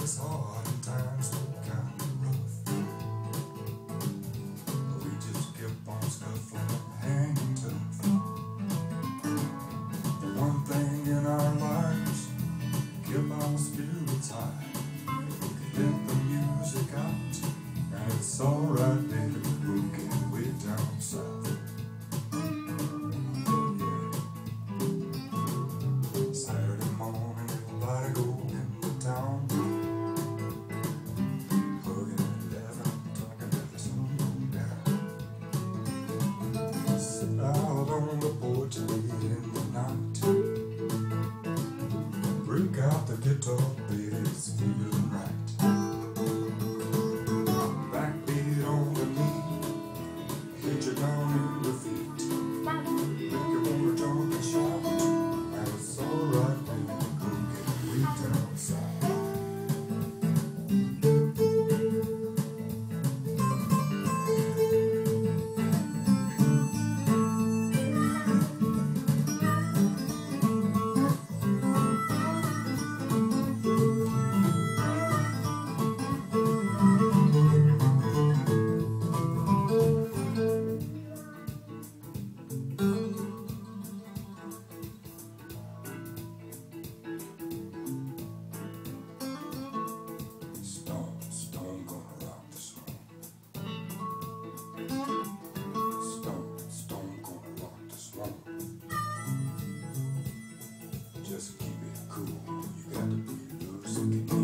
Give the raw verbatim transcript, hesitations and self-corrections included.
is hard and times were kind of rough. We just kept on scuffling and hanging tough. The one thing in our lives kept our spirits high. We could let the music out, and it's alright, baby, we'll get way down south. Saturday morning, everybody go into town, hugging and laughing, talking at the sun down. Sit out on the porch late in the night, break out the guitar, baby, it's feeling right. Backbeat on the knee, hit you down in the feet, make you wanna jump and shout, and it's alright, baby, go get way down south. Stone, stone gonna rock the song. Stone, stone gonna rock the song. Just keep it cool, you got to be loose and